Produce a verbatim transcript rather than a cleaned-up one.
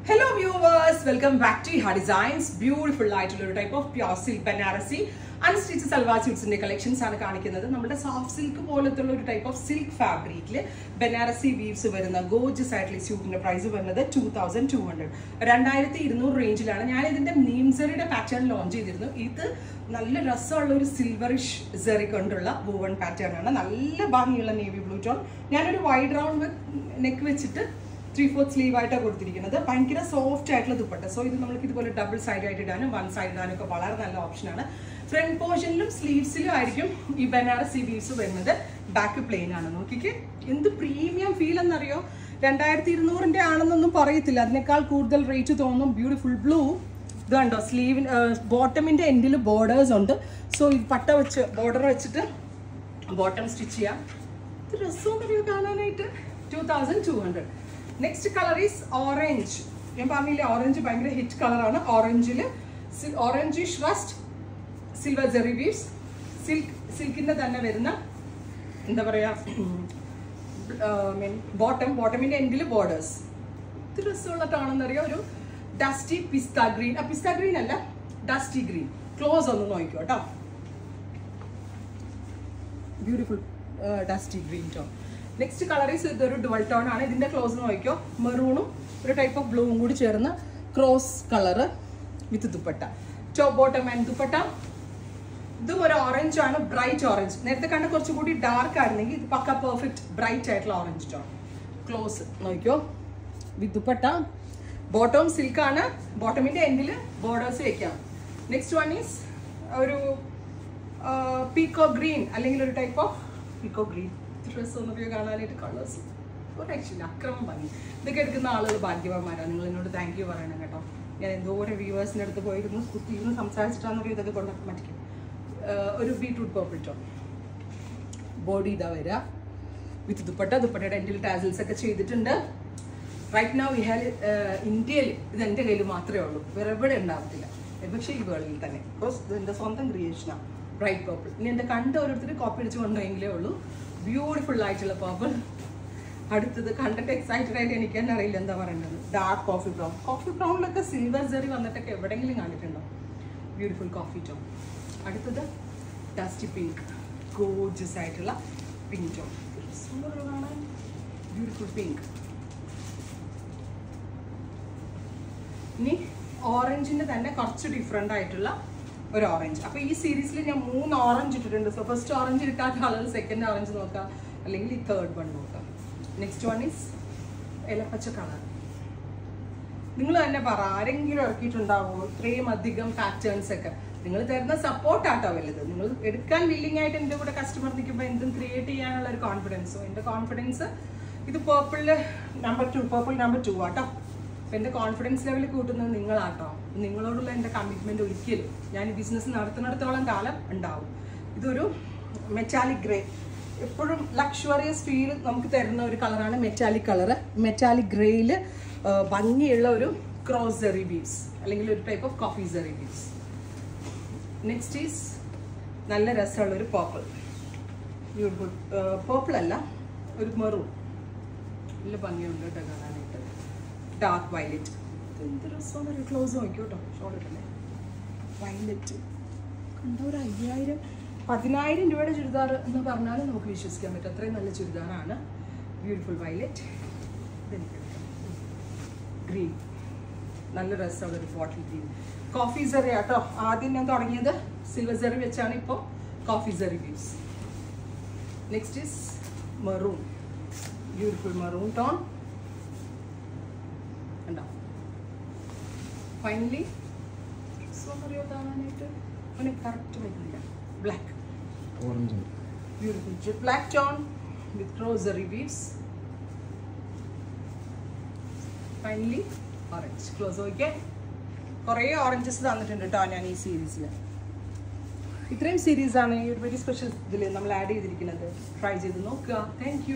Hello viewers, welcome back to Iha Designs. Beautiful ആയിട്ടുള്ള ഒരു type of pure silk Banarasi unstitch salwar സ്യൂട്ട്സിന്റെ collections ആണ് കാണിക്കുന്നത്. നമ്മുടെ സോഫ്റ്റ് സിൽക്ക് പോലത്തെ ഒരു ടൈപ്പ് ഓഫ് സിൽക്ക് ഫാബ്രിക്കിൽ ബനാറസി വീവ്സ് വരുന്ന ഗോർജിയസ് ആയിട്ടുള്ള സ്യൂട്ടിന്റെ പ്രൈസ് വരുന്നത് ടു തൗസൻഡ് ടു ഹൺഡ്രഡ് രണ്ടായിരത്തി ഇരുന്നൂറ് റേഞ്ചിലാണ്. ഞാൻ ഇതിന്റെ നീംസറിയുടെ പാറ്റേൺ ലോഞ്ച് ചെയ്തിരുന്നു. ഇത് നല്ല രസമുള്ള ഒരു സിൽവറിഷ് സെറി കൊണ്ടുള്ള വൂവൺ പാറ്റേൺ ആണ്. നല്ല ഭംഗിയുള്ള നേവി ബ്ലൂ ടോൺ. ഞാനൊരു വൈഡ് റൗണ്ട് നെക്ക് വെച്ചിട്ട് ത്രീ ഫോർത്ത് സ്ലീവ് ആയിട്ടാണ് കൊടുത്തിരിക്കുന്നത്. ഭയങ്കര സോഫ്റ്റ് ആയിട്ടുള്ള ദുപ്പട്ട. സോ ഇത് നമുക്ക് ഇതുപോലെ ഡബിൾ സൈഡ് ആയിട്ട് ഇടാനും വൺ സൈഡ് ഇടാനും ഒക്കെ വളരെ നല്ല ഓപ്ഷനാണ്. ഫ്രണ്ട് പോർഷനിലും സ്ലീവ്സിലും ആയിരിക്കും ഈ ബനാറസി വീവ്സ് വരുന്നത്. ബാക്ക് പ്ലെയിൻ ആണ്. നോക്കിക്ക് എന്ത് പ്രീമിയം ഫീൽ എന്നറിയോ. രണ്ടായിരത്തി ഇരുന്നൂറിന്റെ ആണെന്നൊന്നും പറയത്തില്ല, അതിനേക്കാൾ കൂടുതൽ റേറ്റ് തോന്നും. Beautiful blue. ഇത് കണ്ടോ, സ്ലീവ് ബോട്ടമിന്റെ എൻഡിൽ ബോർഡേഴ്സ് ഉണ്ട്. സോ ഇത് പട്ട വെച്ച് ബോർഡർ വെച്ചിട്ട് ബോട്ടം സ്റ്റിച്ച് ചെയ്യാം. ഇത് രസവും അറിയോ കാണാനായിട്ട്. Two thousand two hundred next colour is orange. ഞാൻ പറഞ്ഞില്ലേ ഓറഞ്ച് ഭയങ്കര ഹിറ്റ് കളറാണ്. ഓറഞ്ചിൽ ഓറഞ്ചിഷ് റസ്റ്റ് സിൽവർ ജെറി വീവ്സ് സിൽക്ക് സിൽക്കിൻ്റെ തന്നെ വരുന്ന എന്താ പറയുക മീൻ ബോട്ടം ബോട്ടമിൻ്റെ എൻഡിൽ ബോർഡേഴ്സ്. ഇത് രസമുള്ള കാണുന്നറിയോ, ഒരു ഡസ്റ്റി പിസ്ത ഗ്രീൻ. ആ പിസ്ത ഗ്രീൻ അല്ല, ഡസ്റ്റി ഗ്രീൻ. ക്ലോസ് ഒന്ന് നോക്കിക്കോ കേട്ടോ. Beautiful dusty green tone. Next colour is ഇതൊരു ഡുവൽ ടോൺ ആണ്. ഇതിന്റെ ക്ലോസ് നോക്കിയോ, മെറൂണും ഒരു ടൈപ്പ് ഓഫ് ബ്ലൂവും കൂടി ചേർന്ന് cross colour with dupatta. Top bottom and dupatta. ഇതും ഒരു ഓറഞ്ച് ആണ്, ബ്രൈറ്റ് ഓറഞ്ച്. നേരത്തെ കണ്ട കുറച്ചുകൂടി ഡാർക്ക് ആയിരുന്നെങ്കിൽ ഇത് പക്ക പെർഫെക്റ്റ് ബ്രൈറ്റ് ആയിട്ടുള്ള ഓറഞ്ച് ടോൺ. ക്ലോസ് നോക്കിയോ വിത്ത് ദുപ്പട്ട. ബോട്ടം സിൽക്ക് ആണ്. ബോട്ടമിന്റെ എൻഡിൽ ബോർഡേഴ്സ് വെക്കാം. നെക്സ്റ്റ് വൺ ഈസ് ഒരു പീക്കോ ഗ്രീൻ അല്ലെങ്കിൽ ഒരു type of peacock green. Dress ഒന്നൊക്കെ കാണാനായിട്ട് കളേഴ്സ് ഒരു രക്ഷയില്ല, അക്രമം ഭംഗി. ഇതൊക്കെ എടുക്കുന്ന ആളുകൾ ഭാഗ്യവാന്മാരാണ്. നിങ്ങൾ എന്നോട് താങ്ക് യു പറയണം കേട്ടോ. ഞാൻ എന്തോരം വ്യൂവേഴ്സിൻ്റെ അടുത്ത് പോയിരുന്നു കുത്തിയിരുന്ന് സംസാരിച്ചിട്ടാണെന്നൊക്കെ ഇതൊക്കെ കൊണ്ടൊക്കെ മറ്റിക്കും. ഒരു ബീട്രൂട്ട് പേർപ്പിൾ ടോൺ. ബോഡി ഇതാ വരിക വിത്ത് ദുപ്പട്ട. ദുപ്പട്ടയുടെ എൻഡിൽ ടാസിൽസ് ഒക്കെ ചെയ്തിട്ടുണ്ട്. റൈറ്റ് നൗ വി ഹാവ് ഇന്ത്യയിൽ ഇത് എൻ്റെ കയ്യിൽ മാത്രമേ ഉള്ളൂ, വേറെ എവിടെ ഉണ്ടാവത്തില്ല. പക്ഷേ ഈ വേൾഡിൽ തന്നെ, ബിക്കോസ് ഇത് എൻ്റെ സ്വന്തം ക്രിയേഷനാണ്. Bright purple. ഇനി എൻ്റെ കണ്ട ഓരോരുത്തർ കോപ്പി അടിച്ച് കൊണ്ടുപോയെങ്കിലേ ഉള്ളൂ. ബ്യൂട്ടിഫുൾ ആയിട്ടുള്ള പേർപ്പിൾ. അടുത്തത് കണ്ടിട്ട് എക്സൈറ്റഡ് ആയിട്ട് എനിക്ക് തന്നെ അറിയില്ല എന്താ പറയുന്നത്. Dark coffee brown. കോഫി ബ്രൗണിലൊക്കെ സിൽവർ ജെറി വന്നിട്ടൊക്കെ എവിടെയെങ്കിലും കണ്ടിട്ടുണ്ടോ. Beautiful coffee tone. അടുത്തത് ഡസ്റ്റി പിങ്ക്. ഗോർജിയസ് ആയിട്ടുള്ള പിങ്ക് ടോൺ. കാണാൻ ബ്യൂട്ടിഫുൾ പിങ്ക്. ഇനി ഓറഞ്ചിൻ്റെ തന്നെ കുറച്ച് ഡിഫറെൻ്റ് ആയിട്ടുള്ള ഒരു ഓറഞ്ച്. അപ്പോൾ ഈ സീരീസിൽ ഞാൻ മൂന്ന് ഓറഞ്ച് ഇട്ടിട്ടുണ്ട്. സോ ഫസ്റ്റ് ഓറഞ്ച് ഇട്ടാത്ത ആളുകൾ സെക്കൻഡ് ഓറഞ്ച് നോക്കാം, അല്ലെങ്കിൽ ഈ തേർഡ് വൺ നോക്കാം. നെക്സ്റ്റ് വൺ ഈസ് ഇലപ്പച്ച കളർ. നിങ്ങൾ തന്നെ പറ, ആരെങ്കിലും ഇറക്കിയിട്ടുണ്ടാവുമോ ഇത്രയും അധികം പാറ്റേൺസ് ഒക്കെ? നിങ്ങൾ തരുന്ന സപ്പോർട്ടാട്ടോ വലുത്. നിങ്ങൾ എടുക്കാൻ വില്ലിങ് ആയിട്ട് എൻ്റെ കൂടെ കസ്റ്റമർ നിൽക്കുമ്പോൾ എന്തും ക്രിയേറ്റ് ചെയ്യാനുള്ള ഒരു കോൺഫിഡൻസോ. എൻ്റെ കോൺഫിഡൻസ് ഇത് പേർപ്പിളിൽ number two purple number two ആട്ടോ. അപ്പം എൻ്റെ കോൺഫിഡൻസ് ലെവൽ കൂട്ടുന്നത് നിങ്ങളാട്ടോ. നിങ്ങളോടുള്ള എൻ്റെ കമ്മിറ്റ്മെൻറ്റ് ഒരിക്കലും ഞാൻ ഈ ബിസിനസ് നടത്തുന്നിടത്തോളം കാലം ഉണ്ടാവും. ഇതൊരു മെറ്റാലിക് ഗ്രേ. എപ്പോഴും ലക്ഷറിയസ് ഫീൽ നമുക്ക് തരുന്ന ഒരു കളറാണ് മെറ്റാലിക് കളറ്. മെറ്റാലിക് ഗ്രേയിൽ ഭംഗിയുള്ള ഒരു ക്രോസ് ജെറി ബീവ്സ് അല്ലെങ്കിൽ ഒരു type of coffee zari weaves. Next is നല്ല രസമുള്ള ഒരു പേർപ്പിൾ. ബ്യൂട്ടിഫുൾ പേർപ്പിൾ അല്ല, ഒരു മെറൂൺ. നല്ല ഭംഗിയുണ്ട് കേട്ടോ കാണാനായിട്ട്. Dark violet. എന്ത് രസമാണ്. ഒരു ക്ലോസ് നോക്കിയോട്ടോ. ഷോളിട്ടല്ലേ വയലറ്റ്. കണ്ടോ, ഒരു അയ്യായിരം പതിനായിരം രൂപയുടെ ചുരിദാർ എന്ന് പറഞ്ഞാലും നമുക്ക് വിശ്വസിക്കാൻ പറ്റും. അത്രയും നല്ല ചുരിദാറാണ്. Beautiful violet. ഇതെനിക്ക് ഗ്രീൻ. നല്ല രസമുള്ള ഒരു ബോട്ടിൽ ഗ്രീൻ. കോഫി സെറി ആട്ടോ. ആദ്യം ഞാൻ തുടങ്ങിയത് സിൽവർ സെറി വെച്ചാണ്. ഇപ്പോൾ coffee zari weaves. Next is maroon. Beautiful maroon tone. ഉണ്ടോ. ഫൈനലി അറിയോ കാണാനായിട്ട് അങ്ങനെ കറക്റ്റ് വരുന്നില്ല. Black. Beautiful jet black tone with rosary weaves. Finally orange. Close നോക്കിയേ. കുറേ ഓറഞ്ചസ് തന്നിട്ടുണ്ട് കേട്ടോ ഞാൻ ഈ സീരീസിൽ. ഇത്രയും സീരീസാണ് ഈ ഒരു വെരി സ്പെഷ്യൽ ഇതിൽ നമ്മൾ ആഡ് ചെയ്തിരിക്കുന്നത്. ട്രൈ ചെയ്ത് നോക്കുക. Thank U.